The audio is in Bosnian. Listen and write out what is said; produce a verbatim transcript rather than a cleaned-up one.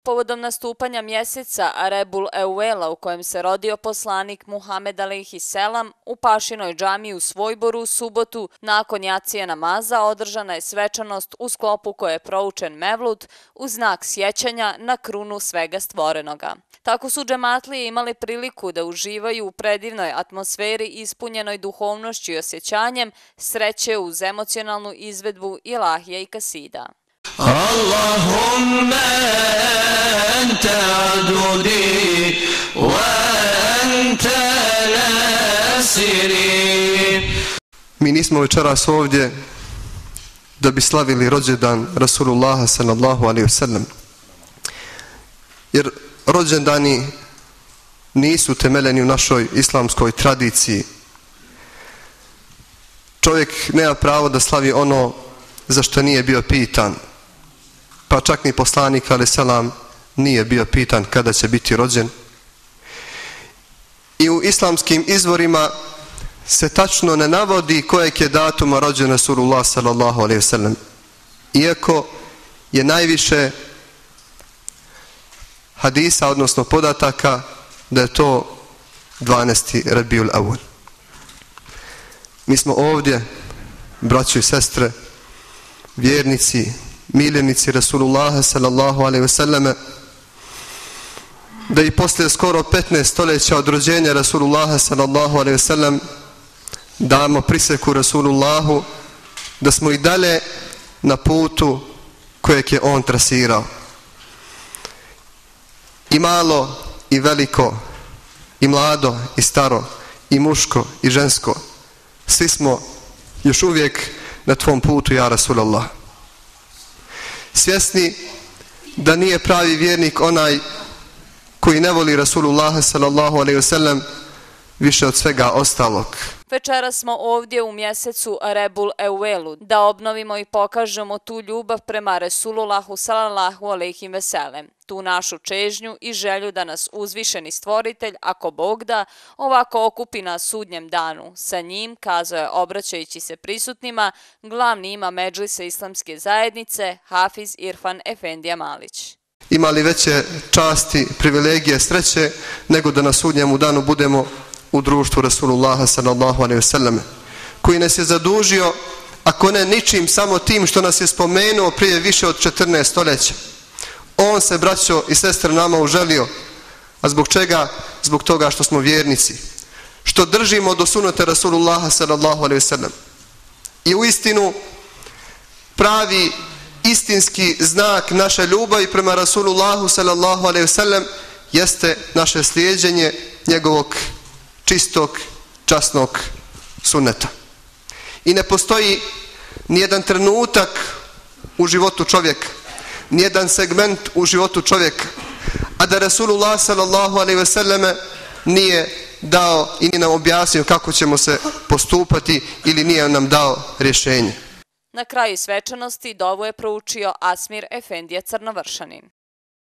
povodom nastupanja mjeseca Rebul Evvela u kojem se rodio poslanik Muhammed alejhi selam, u Pašinoj džamiji u Svojboru u subotu, nakon jacije namaza, održana je svečanost u sklopu koje je proučen mevlud u znak sjećanja na krunu svega stvorenoga. Tako su džematlije imali priliku da uživaju u predivnoj atmosferi ispunjenoj duhovnošću i osjećanjem, sreće uz emocionalnu izvedbu ilahija i kasida. Allahumma anta adudi wa anta nasiri. Mi nismo večeras ovdje da bi slavili rođendan Rasulullaha sallallahu alejhi ve sellem. Jer rođendani nisu temeljeni u našoj islamskoj tradiciji. Čovjek nema pravo da slavi ono za što nije bio pitan. Pa čak ni poslanik alejhi selam nije bio pitan kada će biti rođen. I u islamskim izvorima se tačno ne navodi kojeg je datuma rođen Rasulullah sallallahu alejhi ve sellem. Iako je najviše hadisa, odnosno podataka, da je to dvanaesti Rabiul Awwal. Mi smo ovdje, braćo i sestre, vjernici, miljenici Rasulullaha sallallahu alejhi ve selleme, da i poslije skoro petnaest stoljeća od rođenja Rasulullaha sallallahu alejhi ve sellem damo prisjeku Rasulullahu da smo i dalje na putu kojeg je on trasirao. I malo i veliko, i mlado i staro, i muško i žensko, svi smo još uvijek na tvom putu, ja Rasulallah. Svjesni da nije pravi vjernik onaj koji ne voli Rasulullaha sallallahu alejhi ve sellem više od svega ostalog. Večeras smo ovdje u mjesecu Rebul Evvelu da obnovimo i pokažemo tu ljubav prema Resulullahu sallallahu alejhi ve sellem, tu našu čežnju i želju da nas uzvišeni stvoritelj, ako Bog da, ovako okupi na sudnjem danu. Sa njim, kazao je obraćajući se prisutnima, glavni imam Medžlisa islamske zajednice, Hafiz Irfan Efendija Malić. Ima li veće časti, privilegije, sreće nego da na sudnjemu danu budemo u društvu Rasulullaha sallallahu alejhi ve sellem, koji nas je zadužio, ako ne ničim, samo tim što nas je spomenuo prije više od četrnaest stoljeća. On se, braćo i sestre, nama uželio. A zbog čega? Zbog toga što smo vjernici, što držimo do sunneta Rasulullaha sallallahu alejhi ve sellem. I u istinu pravi istinski znak naše ljubavi prema Rasulullahu sallallahu alejhi ve sellem jeste naše slijeđenje njegovog čistog, časnog sunneta. I ne postoji nijedan trenutak u životu čovjeka, nijedan segment u životu čovjeka, a da Rasulullah sallallahu alejhi ve selleme nije dao i nije nam objasnio kako ćemo se postupati ili nije nam dao rješenje. Na kraju svečanosti dovu je proučio Asmir Efendija Crnovršanin.